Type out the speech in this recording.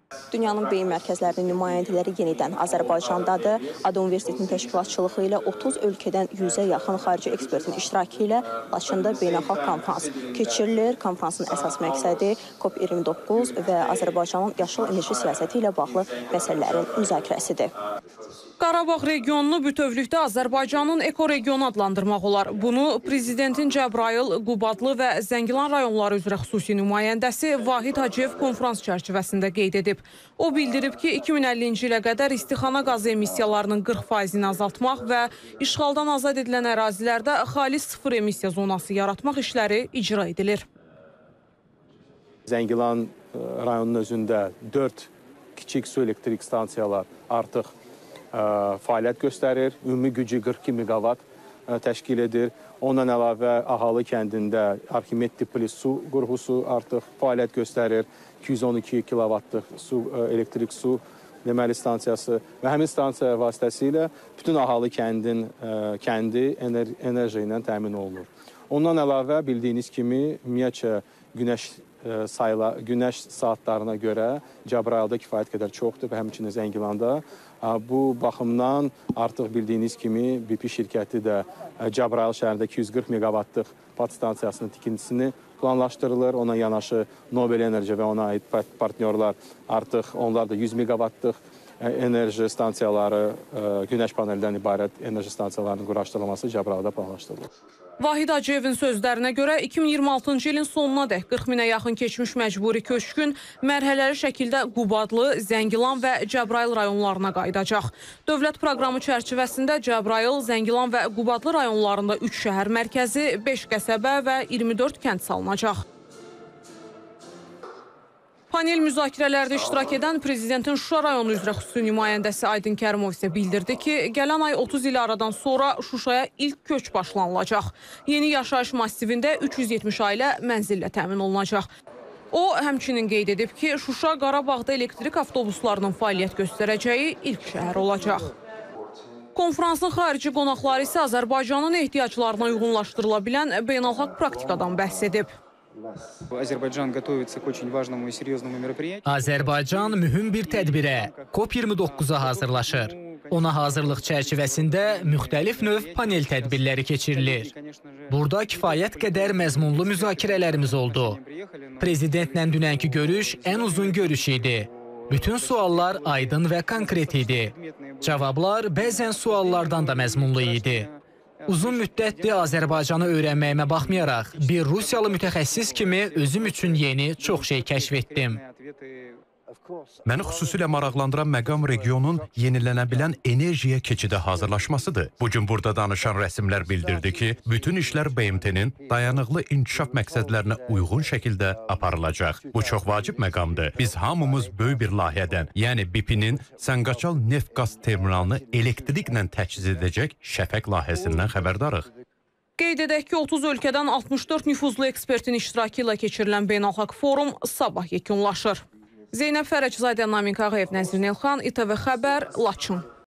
Dünyanın beyin mərkəzlərinin nümayəndələri yenidən Azərbaycandadır. ADU Universitetinin təşkilatçılığı ilə 30 ölkədən 100-ə yaxın xarici ekspertin iştirakı ilə Laçında beynəlxalq konfrans keçirilir. Konfransın əsas məqsədi COP29 və Azərbaycanın yaşıl enerji siyasəti ilə bağlı məsələlərin müzakirəsidir. Qarabağ regionunu bütövlükdə Azərbaycanın ekoregionu adlandırmaq olar. Bunu Prezidentin Cəbrayıl, Qubadlı və Zəngilan rayonları üzrə xüsusi nümayəndəsi Vahid Hacıyev konfrans çərçivəsində qeyd edib. O bildirib ki, 2050-ci ilə qədər istixana qazı emissiyalarının 40%-ni azaltmaq və işğaldan azad edilən ərazilərdə xalis sıfır emissiya zonası yaratmaq işləri icra edilir. Zəngilan rayonunun özündə 4 kiçik su elektrik stansiyalar artıq fəaliyyət göstərir. Ümumi gücü 42 meqavat təşkil edir. Ondan əlavə Ahalı kəndində Arximed tipli su qurğusu artıq fəaliyyət göstərir. 212 kilavatlıq elektrik su deməli stansiyası və həmin stansiya vasitəsilə bütün Ahalı kəndi enerji ilə təmin olunur. Ondan əlavə bildiyiniz kimi ümumiyyətcə günəş saatlarına görə Cəbrayılda kifayət qədər çoxdur və həmçinin Zəngilanda. Bu baxımdan artıq bildiyiniz kimi BP şirkəti də Cəbrayıl şəhərində 240 meqavatlıq podstansiyasının tikintisini planlaşdırılır. Ona yanaşı Nobel Enerji və ona aid partnyorlar artıq onlar da 100 meqavatlıq enerji stansiyaları, günəş paneldən ibarət enerji stansiyalarının quraşdırılması Cəbrayılda planlaşdırılır. Vahid Hacıyevin sözlərinə görə 2026-cı ilin sonuna dək 40 minə yaxın keçmiş məcburi köçkün mərhələli şəkildə Qubadlı, Zəngilan və Cəbrayıl rayonlarına qayıdacaq. Dövlət proqramı çərçivəsində Cəbrayıl, Zəngilan və Qubadlı rayonlarında 3 şəhər mərkəzi, 5 qəsəbə və 24 kənd salınacaq. Panel müzakirələrdə iştirak edən Prezidentin Şuşa rayonu üzrə xüsusi nümayəndəsi Aydın Kərimov isə bildirdi ki, gələn ay 30 il aradan sonra Şuşaya ilk köç başlanılacaq. Yeni yaşayış massivində 370 ailə mənzillə təmin olunacaq. O, həmçinin qeyd edib ki, Şuşa Qarabağda elektrik avtobuslarının fəaliyyət göstərəcəyi ilk şəhər olacaq. Konfransın xarici qonaqları isə Azərbaycanın ehtiyaclarına uyğunlaşdırıla bilən beynəlxalq praktikadan bəhs edib. Azərbaycan mühüm bir tədbirə, COP29-a hazırlaşır. Ona hazırlıq çərçivəsində müxtəlif növ panel tədbirləri keçirilir. Burada kifayət qədər məzmunlu müzakirələrimiz oldu. Prezidentlə dünənki görüş ən uzun görüş idi. Bütün suallar aydın və konkret idi. Cavablar bəzən suallardan da məzmunlu idi. Uzun müddətdir Azərbaycanı öyrənməyimə baxmayaraq, bir Rusiyalı mütəxəssis kimi özüm üçün yeni çox şey kəşf etdim. Məni xüsusilə maraqlandıran məqam regionun yenilənə bilən enerjiyə keçidə hazırlaşmasıdır. Bugün burada danışan rəsmlər bildirdi ki, bütün işlər BMT-nin dayanıqlı inkişaf məqsədlərinə uyğun şəkildə aparılacaq. Bu çox vacib məqamdır. Biz hamımız böyük bir layihədən, yəni BP-nin Sənqaçal neft-qaz terminalını elektriklə təchiz edəcək Şəfəq layihəsindən xəbərdarıq. Qeyd edək ki, 30 ölkədən 64 nüfuzlu ekspertin iştirakı ilə keçirilən beynəlxalq forum sabah yekunlaşır. Zeynəb Fərəczadə, Namiq Ağayev, Nəzrin Elxan, İTV Xəbər, Laçın.